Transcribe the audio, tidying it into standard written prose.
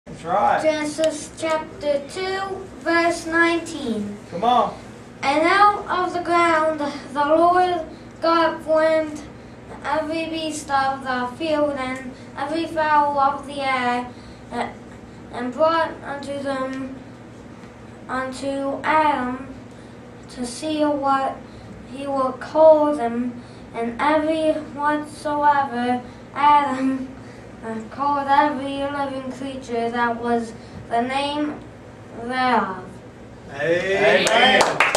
That's right. Genesis chapter 2, verse 19. Come on. And out of the ground the Lord God formed every beast of the field and every fowl of the air, and brought unto Adam to see what he would call them. And every whatsoever Adam called every living creature, that was the name thereof. Amen.